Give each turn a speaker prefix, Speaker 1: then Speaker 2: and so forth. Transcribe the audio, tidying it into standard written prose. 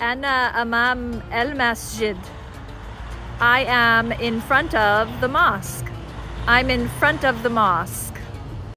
Speaker 1: أنا أمام المسجد. I am in front of the mosque. I'm in front of the mosque.